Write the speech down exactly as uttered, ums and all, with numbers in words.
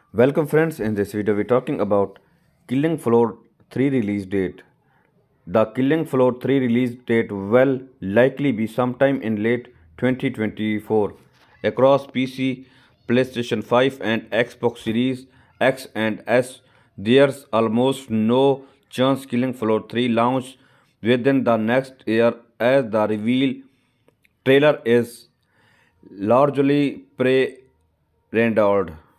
Welcome friends, in this video we're talking about Killing Floor three release date. The Killing Floor three release date will likely be sometime in late twenty twenty-four across P C, PlayStation five and Xbox Series X and S. There's almost no chance Killing Floor three launch within the next year as the reveal trailer is largely pre-rendered.